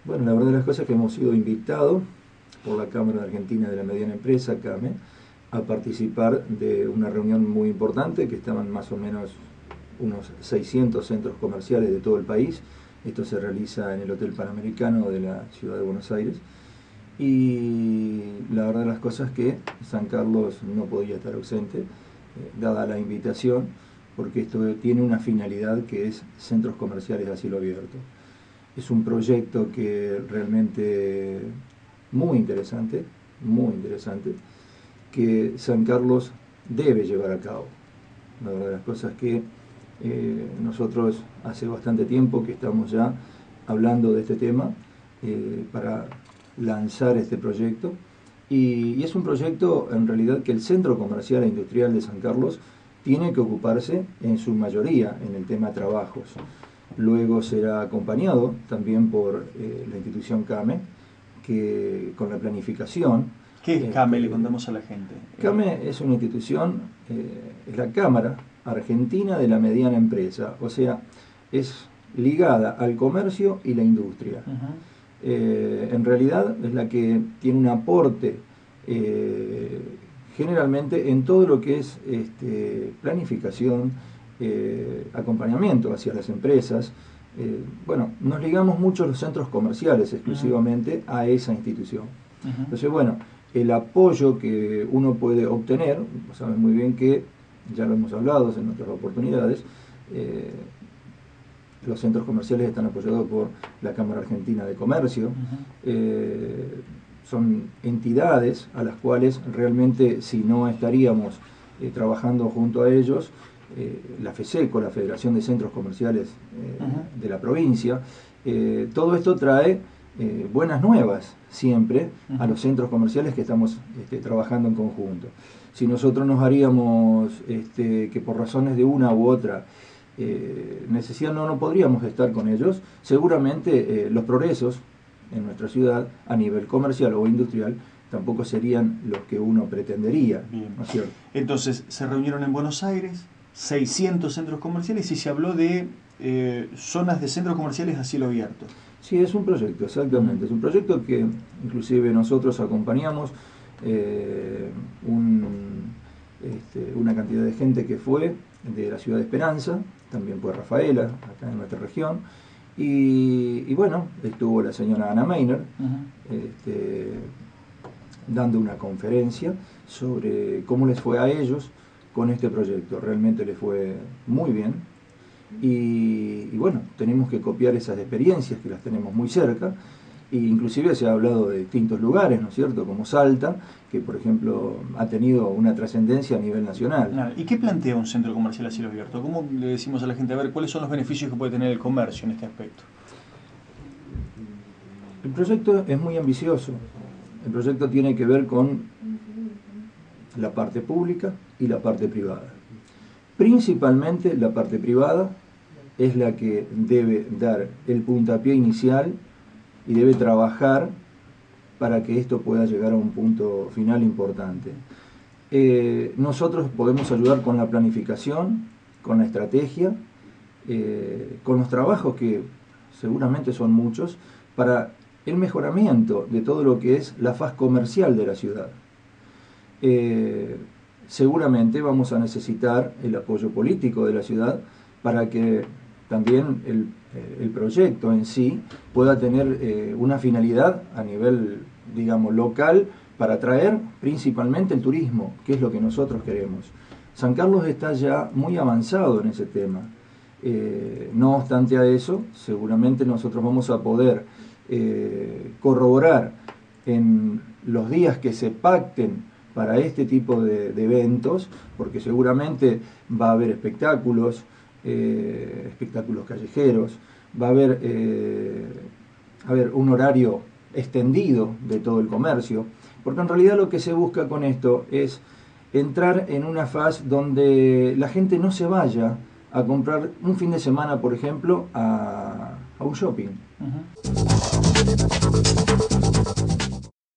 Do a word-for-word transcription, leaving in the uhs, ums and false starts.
Bueno, la verdad de las cosas es que hemos sido invitados por la Cámara Argentina de la Mediana Empresa, CAME, a participar de una reunión muy importante, que estaban más o menos unos seiscientos centros comerciales de todo el país. Esto se realiza en el Hotel Panamericano de la Ciudad de Buenos Aires. Y la verdad de las cosas es que San Carlos no podía estar ausente, eh, dada la invitación, porque esto tiene una finalidad que es centros comerciales a cielo abierto. Es un proyecto que realmente muy interesante, muy interesante, que San Carlos debe llevar a cabo. La verdad de las cosas es que eh, nosotros hace bastante tiempo que estamos ya hablando de este tema eh, para lanzar este proyecto, y, y es un proyecto en realidad que el Centro Comercial e Industrial de San Carlos tiene que ocuparse en su mayoría en el tema trabajos. Luego será acompañado también por eh, la institución CAME, que con la planificación. ¿Qué es CAME? Este, Le contamos a la gente. CAME es una institución, eh, es la Cámara Argentina de la Mediana Empresa, o sea, es ligada al comercio y la industria. Uh-huh. eh, en realidad es la que tiene un aporte eh, generalmente en todo lo que es este, planificación, eh, acompañamiento hacia las empresas. Eh, bueno, nos ligamos mucho los centros comerciales exclusivamente uh-huh. a esa institución. Uh-huh. Entonces, bueno, el apoyo que uno puede obtener, saben muy bien que ya lo hemos hablado en otras oportunidades, eh, los centros comerciales están apoyados por la Cámara Argentina de Comercio. Uh-huh. eh, son entidades a las cuales realmente, si no estaríamos eh, trabajando junto a ellos, eh, la FESECO, la Federación de Centros Comerciales eh, uh-huh. de la provincia, eh, todo esto trae eh, buenas nuevas siempre uh-huh. a los centros comerciales que estamos este, trabajando en conjunto. Si nosotros nos haríamos este, que por razones de una u otra eh, necesidad no, no podríamos estar con ellos, seguramente eh, los progresos en nuestra ciudad a nivel comercial o industrial tampoco serían los que uno pretendería. Bien. ¿No es cierto? Entonces se reunieron en Buenos Aires seiscientos centros comerciales y se habló de eh, zonas de centros comerciales a cielo abierto. Sí, es un proyecto, exactamente. Es un proyecto que inclusive nosotros acompañamos eh, un, este, una cantidad de gente que fue de la ciudad de Esperanza, también fue Rafaela, acá en nuestra región, y, y bueno, estuvo la señora Ana Meiner uh-huh. este, dando una conferencia sobre cómo les fue a ellos con este proyecto. Realmente les fue muy bien. Y, y bueno, tenemos que copiar esas experiencias que las tenemos muy cerca, e inclusive se ha hablado de distintos lugares, ¿no es cierto?, como Salta, que por ejemplo ha tenido una trascendencia a nivel nacional. ¿Y qué plantea un centro comercial a cielo abierto? ¿Cómo le decimos a la gente, a ver, cuáles son los beneficios que puede tener el comercio en este aspecto? El proyecto es muy ambicioso. El proyecto tiene que ver con la parte pública y la parte privada. Principalmente la parte privada es la que debe dar el puntapié inicial y debe trabajar para que esto pueda llegar a un punto final importante. Eh, nosotros podemos ayudar con la planificación, con la estrategia, eh, con los trabajos que seguramente son muchos, para el mejoramiento de todo lo que es la faz comercial de la ciudad. Eh, seguramente vamos a necesitar el apoyo político de la ciudad para que también el, el proyecto en sí pueda tener eh, una finalidad a nivel, digamos, local, para atraer principalmente el turismo, que es lo que nosotros queremos. San Carlos está ya muy avanzado en ese tema. Eh, no obstante a eso, seguramente nosotros vamos a poder eh, corroborar en los días que se pacten para este tipo de, de eventos, porque seguramente va a haber espectáculos, eh, espectáculos callejeros, va a haber, eh, a ver, un horario extendido de todo el comercio, porque en realidad lo que se busca con esto es entrar en una fase donde la gente no se vaya a comprar un fin de semana, por ejemplo, a, a un shopping. Uh-huh.